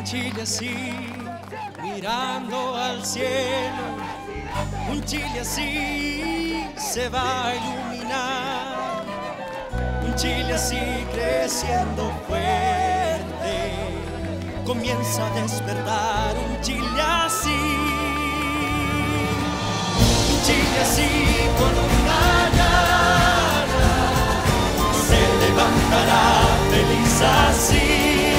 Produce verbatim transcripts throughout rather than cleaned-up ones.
Un Chile así, mirando al cielo, un Chile así se va a iluminar, un Chile así creciendo fuerte, comienza a despertar, un Chile así, un Chile así con una gana, se levantará feliz así.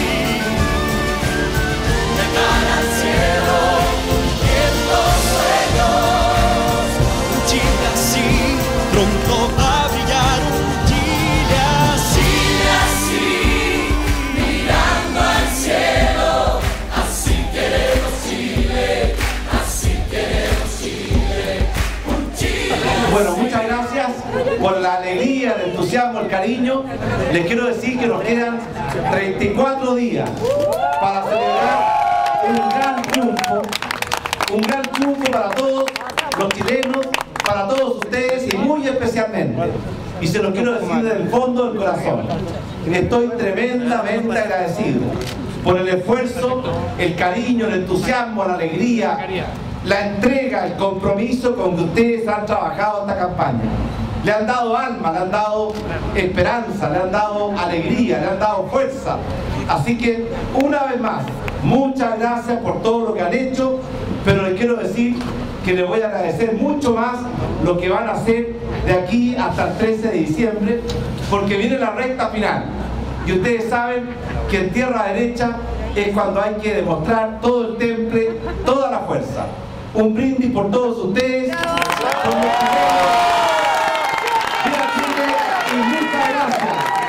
Cara al cielo, cumpliendo sueños, un Chile así, pronto va a brillar, un Chile así, así, mirando al cielo, así queremos Chile, así queremos Chile, un Chile así. Bueno, muchas gracias por la alegría, el entusiasmo, el cariño. Les quiero decir que nos quedan treinta y cuatro días para celebrar un gran triunfo, un gran triunfo para todos los chilenos, para todos ustedes y muy especialmente, y se los quiero decir desde el fondo del corazón, estoy tremendamente agradecido por el esfuerzo, el cariño, el entusiasmo, la alegría, la entrega, el compromiso con que ustedes han trabajado esta campaña. Le han dado alma, le han dado esperanza, le han dado alegría, le han dado fuerza. Así que, una vez más, muchas gracias por todo lo que han hecho, pero les quiero decir que les voy a agradecer mucho más lo que van a hacer de aquí hasta el trece de diciembre, porque viene la recta final. Y ustedes saben que en tierra derecha es cuando hay que demostrar todo el temple, toda la fuerza. Un brindis por todos ustedes, por los chilenos. ¡Viva Chile! Y muchas gracias.